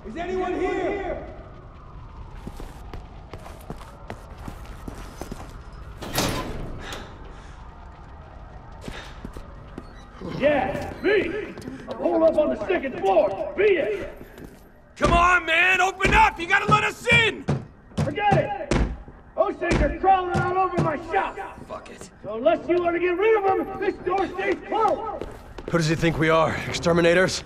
Is anyone here? Yeah, me! I'm holed up on the second floor! Beat it! Come on, man! Open up! You gotta let us in! Forget it! Those things are crawling all over my shop! Fuck it. So unless you want to get rid of them, this door stays closed! Who does he think we are? Exterminators?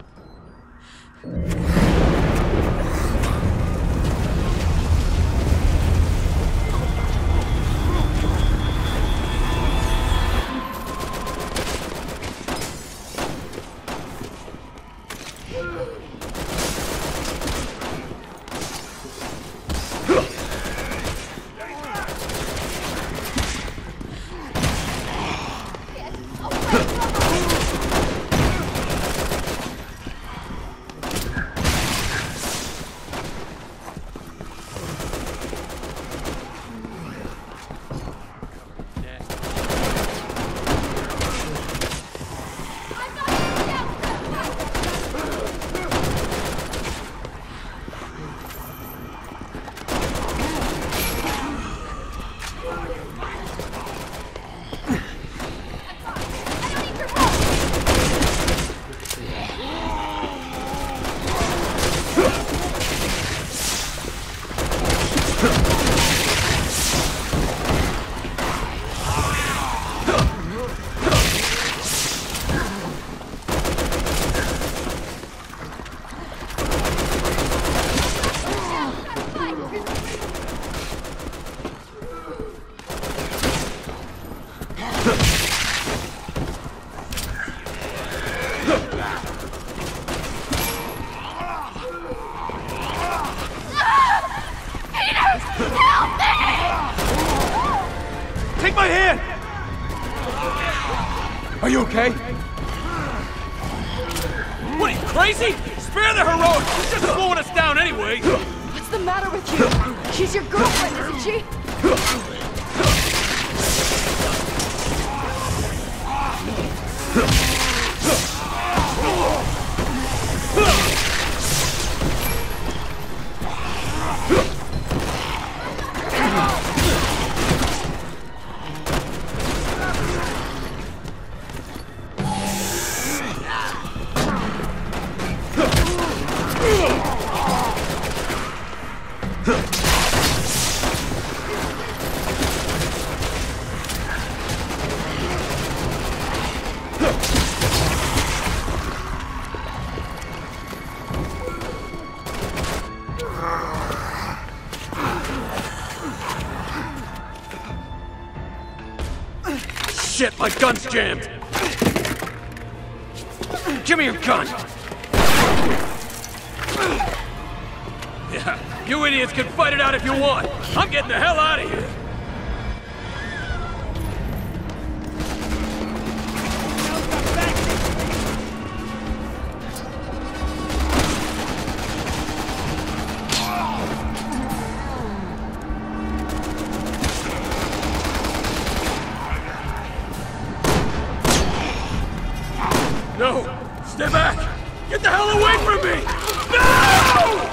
Take my hand! Are you okay? What, are you crazy? Spare the heroics! She's just slowing us down anyway! What's the matter with you? She's your girlfriend, isn't she? Shit, my gun's jammed! Give me your gun! Yeah, you idiots can fight it out if you want! I'm getting the hell out of here! No! Stay back! Get the hell away from me! No!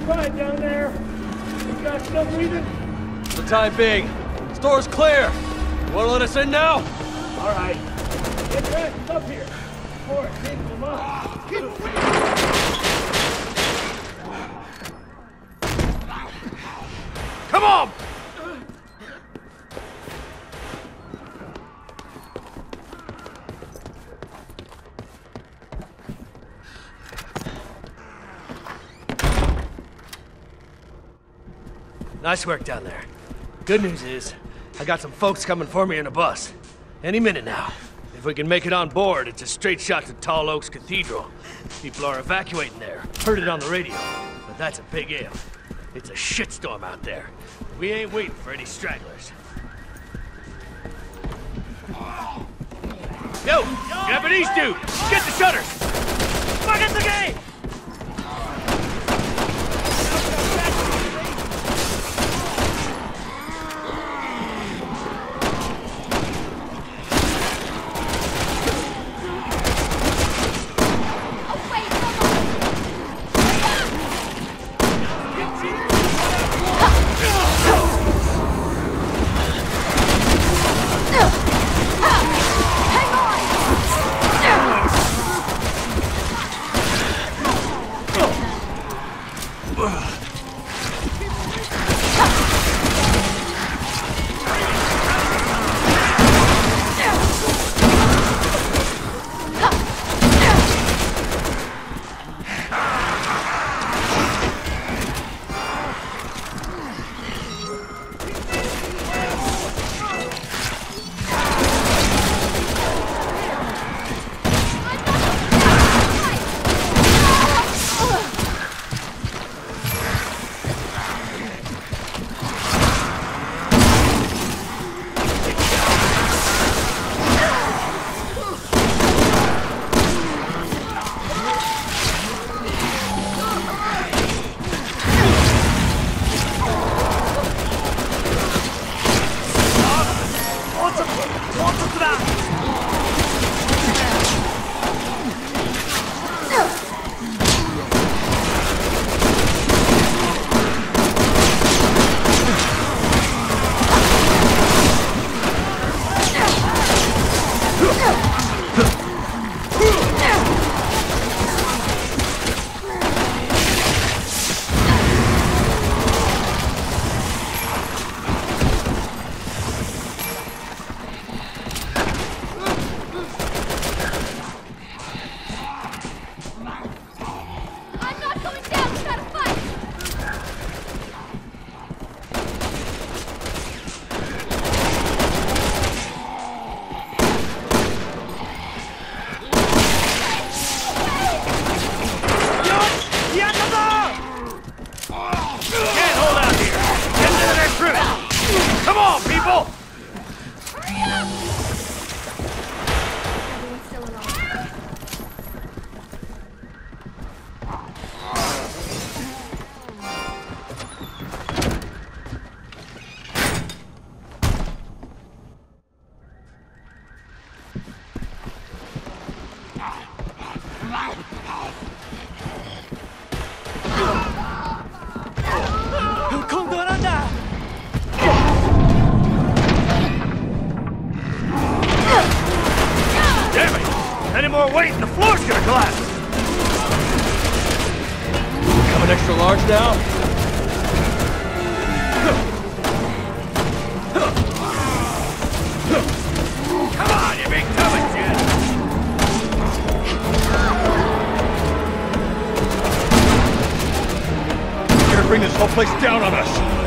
tried down there. You got stuff breathing? For the time being. Store's clear. You wanna let us in now? All right. Get your asses up here before it changes them up. Come on! Nice work down there. Good news is, I got some folks coming for me in a bus. Any minute now. If we can make it on board, it's a straight shot to Tall Oaks Cathedral. People are evacuating there. Heard it on the radio. But that's a big if. It's a shitstorm out there. We ain't waiting for any stragglers. Yo, Japanese dude! Get the shutters! Fuck at the gate! Any more weight and the floor's gonna collapse! Coming extra large now? Come on, you big coming, kid! You're gonna bring this whole place down on us!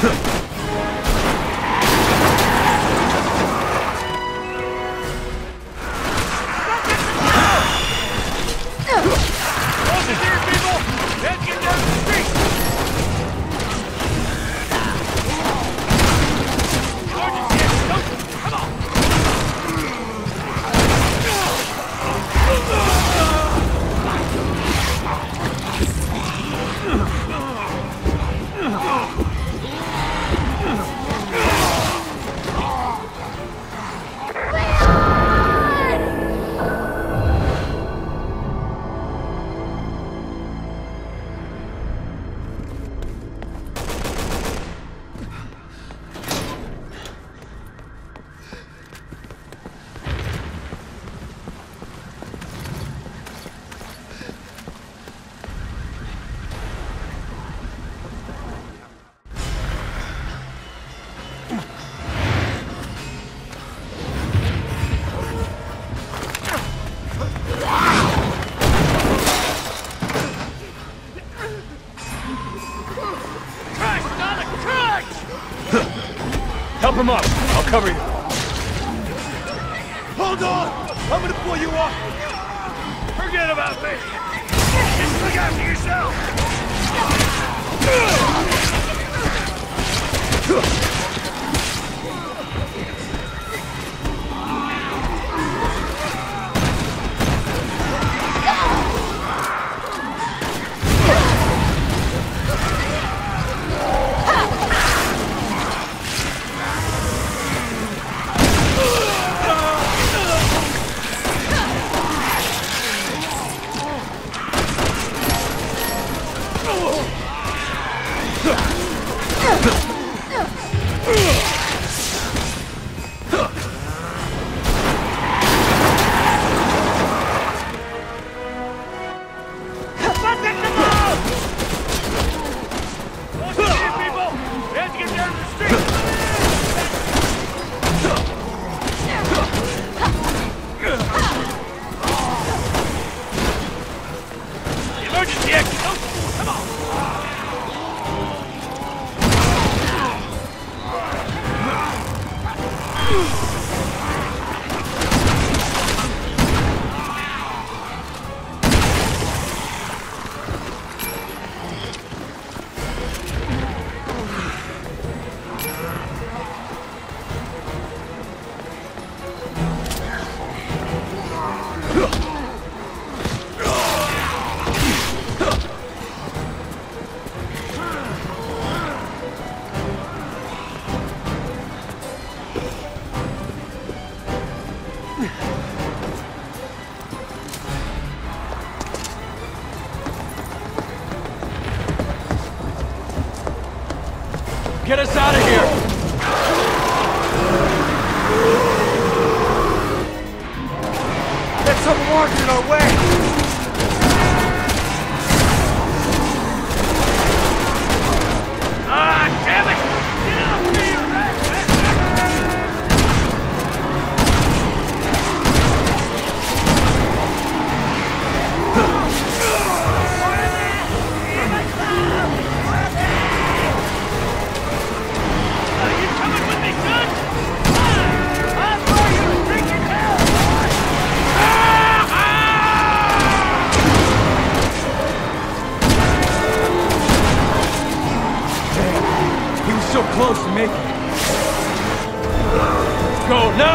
Help him up. I'll cover you. Hold on! I'm gonna pull you up! Forget about me! Just look after yourself! Get us out of here! There's some marks in our way! Ah, damn it! Get off me, you rat! So close to making it. Let's go now!